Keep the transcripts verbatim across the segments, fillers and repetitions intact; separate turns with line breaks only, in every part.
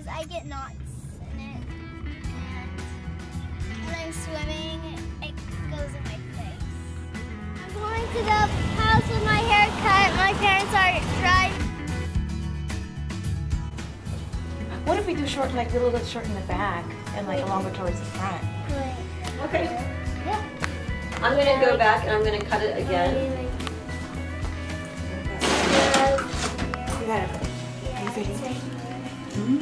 I get knots in it. And when I'm swimming, it goes in my face. I'm going to the house with my haircut. My parents are driving.
What if we do short, like a little bit short in the back and like longer towards the front?
Wait.
Okay.
Yeah.
I'm gonna go back and I'm gonna cut it again.
You got it. Are you fitting? Mm-hmm.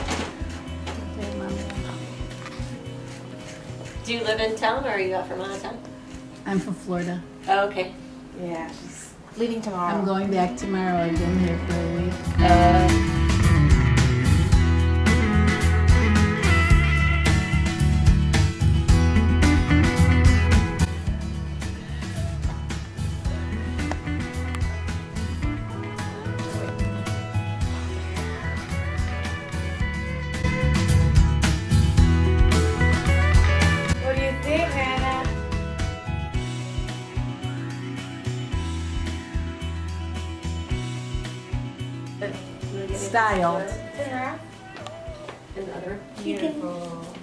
Do you live in town or are you out from out of town?
I'm from Florida.
Oh, okay.
Yeah, she's leaving tomorrow.
I'm going back tomorrow. I've been here for a week.
Uh,
What do you think, Hannah?
Styled.
Another.
Beautiful.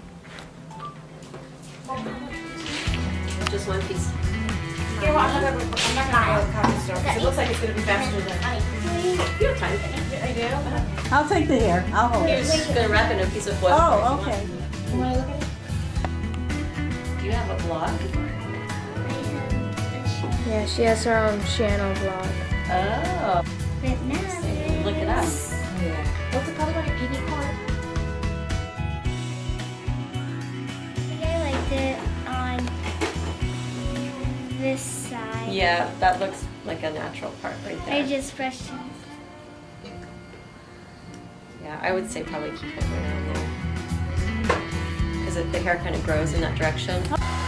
Just one piece.
You know what, I'm not gonna, I'm not gonna go to the coffee store because it looks like it's gonna be faster than.
You have time.
I do?
I'll take the hair. I'll hold
You're
it.
just gonna wrap it in a piece of foil.
Oh, okay.
You wanna look at it?
Do you have a blog?
Yeah, she has her own channel vlog.
Oh.
But now
Look it up.
Yeah. What's it called about a Piggy cord?
I think I liked it on this side.
Yeah, that looks like a natural part right there.
I just brushed it.
Yeah, I would say probably keep it right around there. Because the hair kind of grows in that direction.